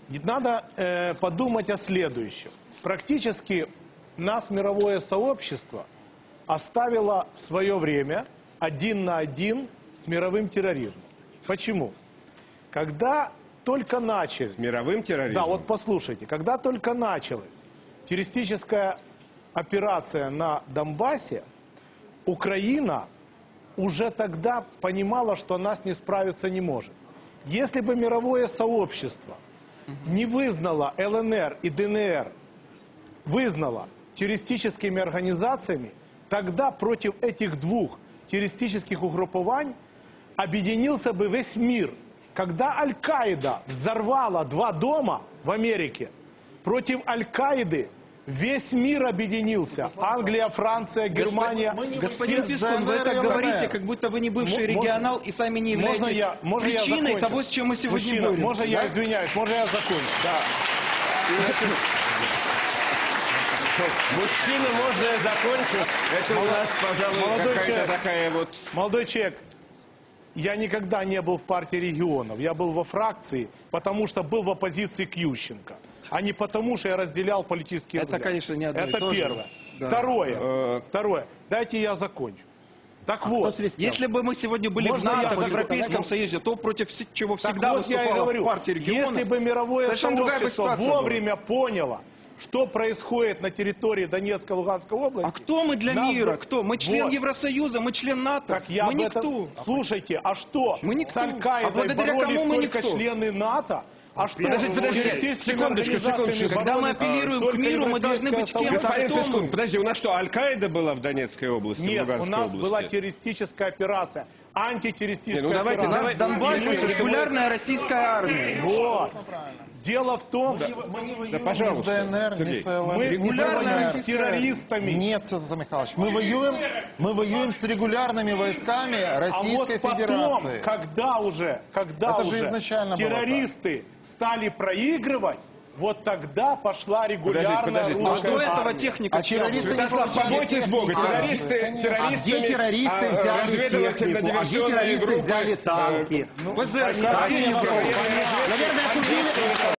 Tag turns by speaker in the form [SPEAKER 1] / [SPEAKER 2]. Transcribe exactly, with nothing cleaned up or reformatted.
[SPEAKER 1] надо э, подумать о следующем. Практически нас мировое сообщество оставило в свое время один на один с мировым терроризмом. Почему? Когда только начали...
[SPEAKER 2] С мировым терроризмом?
[SPEAKER 1] Да, вот послушайте. Когда только началась террористическая операция на Донбассе, Украина уже тогда понимала, что она с ней справиться не может. Если бы мировое сообщество не вызнало ЛНР и ДНР, вызнало террористическими организациями, тогда против этих двух террористических угруппований объединился бы весь мир. Когда Аль-Каида взорвала два дома в Америке, против Аль-Каиды весь мир объединился. Англия, Франция, Германия.
[SPEAKER 3] Господин Пескун, вы так говорите, как будто вы не бывший регионал и сами не являетесь
[SPEAKER 1] можно я, можно
[SPEAKER 3] причиной
[SPEAKER 1] я
[SPEAKER 3] того, с чем мы сегодня
[SPEAKER 1] Мужчина,
[SPEAKER 3] борем.
[SPEAKER 1] можно я извиняюсь, можно я закончу? Да.
[SPEAKER 2] Мужчина, можно я закончу? Это у нас, пожалуй, какая-то такая вот...
[SPEAKER 1] Молодой человек, я никогда не был в партии регионов. Я был во фракции, потому что был в оппозиции к Ющенко. А не потому, что я разделял политические взгляды.
[SPEAKER 3] Это, конечно, не одно и
[SPEAKER 1] Это
[SPEAKER 3] то же.
[SPEAKER 1] первое.
[SPEAKER 3] Да.
[SPEAKER 1] Второе. Второе. Дайте я закончу. Так
[SPEAKER 3] А
[SPEAKER 1] вот.
[SPEAKER 3] если бы мы сегодня были
[SPEAKER 1] Можно
[SPEAKER 3] в НАТО,
[SPEAKER 1] я
[SPEAKER 3] в Европейском
[SPEAKER 1] закончу?
[SPEAKER 3] Союзе, то против вс- чего
[SPEAKER 1] Так
[SPEAKER 3] всегда
[SPEAKER 1] вот я и
[SPEAKER 3] выступала
[SPEAKER 1] говорю,
[SPEAKER 3] партия регионов,
[SPEAKER 1] если бы мировое
[SPEAKER 3] совершенно другая бы
[SPEAKER 1] сообщество
[SPEAKER 3] ситуация была.
[SPEAKER 1] вовремя поняло, что происходит на территории Донецкой и Луганской области...
[SPEAKER 3] А кто мы для
[SPEAKER 1] нас
[SPEAKER 3] мира?
[SPEAKER 1] бы-
[SPEAKER 3] Кто? Мы член
[SPEAKER 1] Вот.
[SPEAKER 3] Евросоюза, мы член НАТО.
[SPEAKER 1] Так я
[SPEAKER 3] мы
[SPEAKER 1] об этом-
[SPEAKER 3] никто.
[SPEAKER 1] Слушайте, а что?
[SPEAKER 3] Мы никто.
[SPEAKER 1] С Аль-Каидой
[SPEAKER 3] А благодаря
[SPEAKER 1] боролись
[SPEAKER 3] кому мы
[SPEAKER 1] только
[SPEAKER 3] никто?
[SPEAKER 1] члены НАТО? А что?
[SPEAKER 2] Подождите, подождите,
[SPEAKER 1] террористическими
[SPEAKER 2] секундочку,
[SPEAKER 1] организациями
[SPEAKER 2] секундочку.
[SPEAKER 3] Когда мы
[SPEAKER 1] боролись
[SPEAKER 3] апеллируем
[SPEAKER 1] только
[SPEAKER 3] к миру, мы должны быть
[SPEAKER 1] европейское
[SPEAKER 3] кем-то.
[SPEAKER 1] сообщество?
[SPEAKER 2] Господин
[SPEAKER 3] Кто
[SPEAKER 2] Пескун,
[SPEAKER 3] мы?
[SPEAKER 2] подожди, у нас что, Аль-Каида была в Донецкой области, в
[SPEAKER 1] Нет, у
[SPEAKER 2] Луганской
[SPEAKER 1] нас
[SPEAKER 2] области?
[SPEAKER 1] была террористическая операция, антитеррористическая
[SPEAKER 2] Не, ну давайте,
[SPEAKER 1] операция.
[SPEAKER 3] У нас в Донбассе
[SPEAKER 1] И мы-
[SPEAKER 3] регулярная российская армия.
[SPEAKER 1] Вот. Дело в том, что
[SPEAKER 4] Мы не воюем
[SPEAKER 2] Да,
[SPEAKER 4] ни с
[SPEAKER 2] пожалуйста,
[SPEAKER 4] ДНР, ни
[SPEAKER 2] Сергей.
[SPEAKER 4] с ЛНР,
[SPEAKER 1] мы
[SPEAKER 4] ни с
[SPEAKER 1] регулярно
[SPEAKER 4] ЛНР.
[SPEAKER 1] с террористами.
[SPEAKER 4] Нет, Сергей Михайлович, мы воюем, мы воюем с регулярными войсками
[SPEAKER 1] А
[SPEAKER 4] Российской
[SPEAKER 1] вот потом,
[SPEAKER 4] Федерации.
[SPEAKER 1] когда уже, когда
[SPEAKER 4] Это же
[SPEAKER 1] уже
[SPEAKER 4] изначально было
[SPEAKER 1] террористы стали проигрывать, вот тогда пошла регулярная
[SPEAKER 2] подождите,
[SPEAKER 3] А
[SPEAKER 1] русская
[SPEAKER 3] что этого
[SPEAKER 1] армия.
[SPEAKER 3] техника?
[SPEAKER 4] А террористы не
[SPEAKER 2] Святослав,
[SPEAKER 4] получали
[SPEAKER 2] побойтесь Бога,
[SPEAKER 4] технику.
[SPEAKER 2] террористы,
[SPEAKER 4] Конечно.
[SPEAKER 2] террористами,
[SPEAKER 5] А где террористы
[SPEAKER 2] а,
[SPEAKER 5] взяли
[SPEAKER 2] разведывательно-диверсионные
[SPEAKER 5] технику? А где террористы
[SPEAKER 2] группы,
[SPEAKER 5] взяли танки?
[SPEAKER 3] ВЗРК.
[SPEAKER 1] Конечно,
[SPEAKER 3] Где они взяли?
[SPEAKER 5] Наверное, осудили,